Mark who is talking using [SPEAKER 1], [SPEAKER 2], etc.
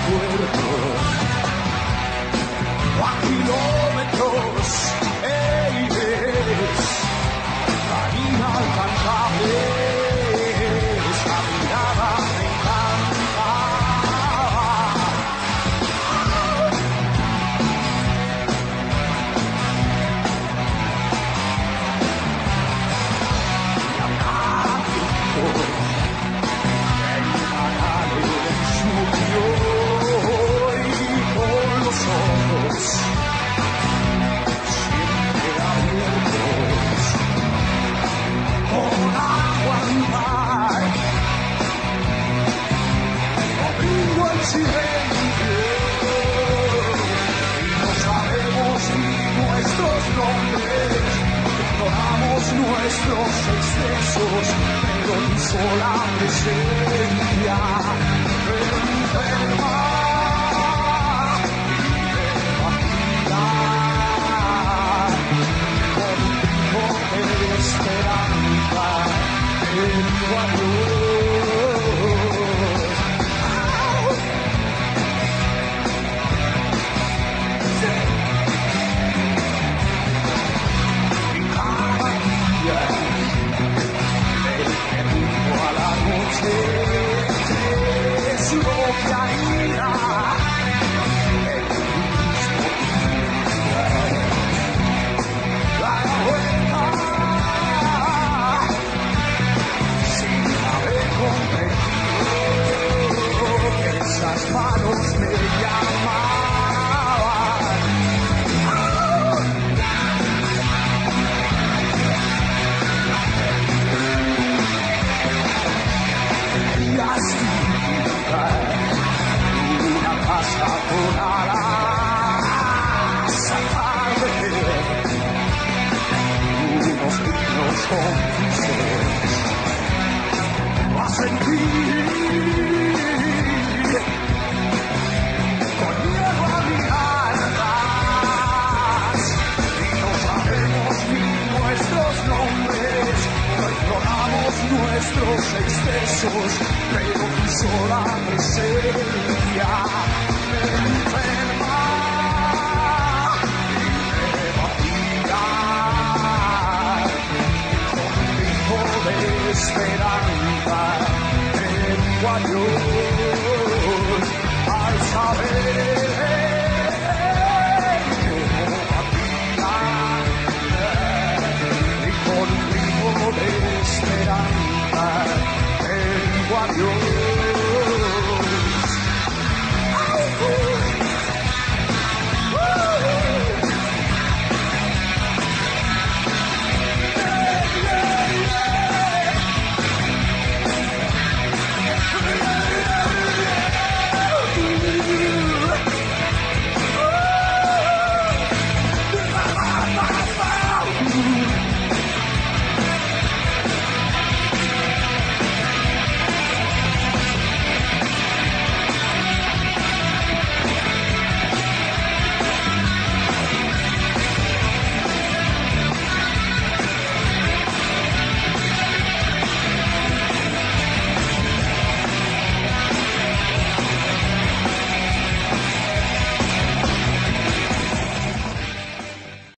[SPEAKER 1] recuerdo. A kilómetros, tan inalcanzable, esa mirada me encanta. Y a cada tiempo, en canales en su y con los ojos siempre abiertos, con aguantar, abriendo el silencio, y no sabemos ni nuestros nombres, ignoramos nuestros excesos, pero tu sola presencia enferma. Esperanza en tu adiós. Y cada día el que junto a la noche es lo que hará el mismo día. La vuelta esas manos me llamaban. Y así una casa con alas, atardecer, unos niños con